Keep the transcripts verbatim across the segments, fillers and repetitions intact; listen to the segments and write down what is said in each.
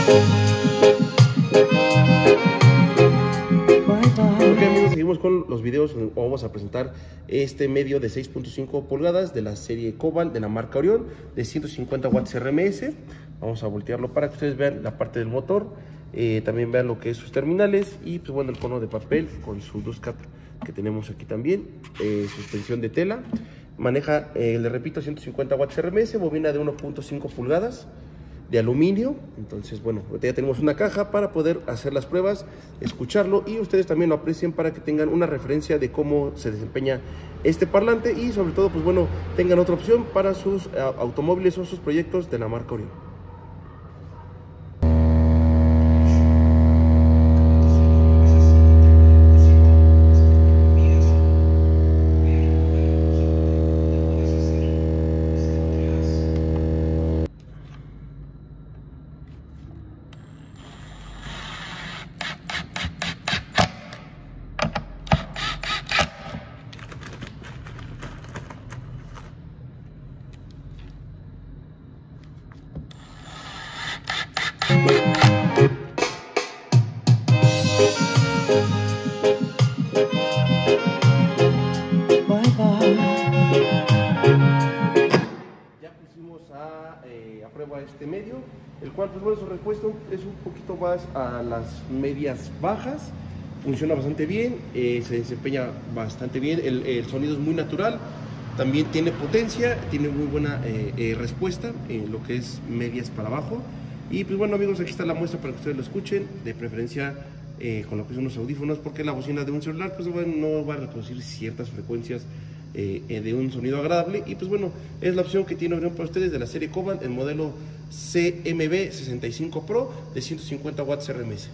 Ok amigos, seguimos con los videos. Vamos a presentar este medio de seis punto cinco pulgadas de la serie Cobalt de la marca Orion de ciento cincuenta watts R M S. Vamos a voltearlo para que ustedes vean la parte del motor, eh, también vean lo que es sus terminales y pues bueno, el cono de papel con su dos cap que tenemos aquí también, eh, suspensión de tela. Maneja, eh, le repito, ciento cincuenta watts R M S, bobina de uno punto cinco pulgadas de aluminio. Entonces bueno, ya tenemos una caja para poder hacer las pruebas, escucharlo y ustedes también lo aprecien para que tengan una referencia de cómo se desempeña este parlante y sobre todo pues bueno, tengan otra opción para sus uh, automóviles o sus proyectos de la marca Orion. Ya pusimos a, eh, a prueba este medio, el cual pues bueno, su respuesta es un poquito más a las medias bajas. Funciona bastante bien, eh, se desempeña bastante bien, el, el sonido es muy natural, también tiene potencia, tiene muy buena eh, eh, respuesta en lo que es medias para abajo. Y pues bueno amigos, aquí está la muestra para que ustedes lo escuchen, de preferencia eh, con lo que son los audífonos, porque la bocina de un celular pues bueno, no va a reproducir ciertas frecuencias eh, eh, de un sonido agradable. Y pues bueno, es la opción que tiene Orion para ustedes de la serie Cobalt, el modelo C M B sesenta y cinco Pro de ciento cincuenta watts R M S.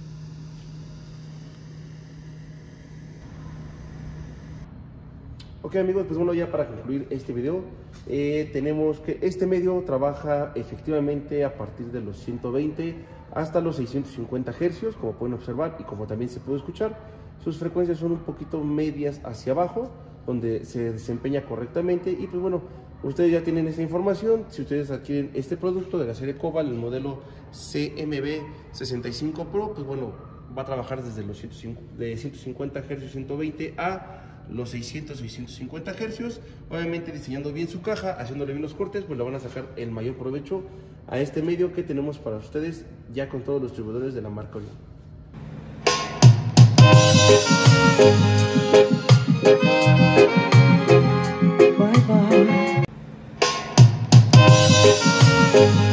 Ok amigos, pues bueno, ya para concluir este video, eh, tenemos que este medio trabaja efectivamente a partir de los ciento veinte hasta los seiscientos cincuenta hercios, como pueden observar y como también se puede escuchar. Sus frecuencias son un poquito medias hacia abajo, donde se desempeña correctamente. Y pues bueno, ustedes ya tienen esta información. Si ustedes adquieren este producto de la serie Cobalt, el modelo C M B sesenta y cinco Pro, pues bueno, va a trabajar desde los de ciento cincuenta hercios, ciento veinte a los seiscientos, seiscientos cincuenta hercios. Obviamente diseñando bien su caja, haciéndole bien los cortes, pues le van a sacar el mayor provecho a este medio que tenemos para ustedes ya con todos los distribuidores de la marca Orion. Bye bye.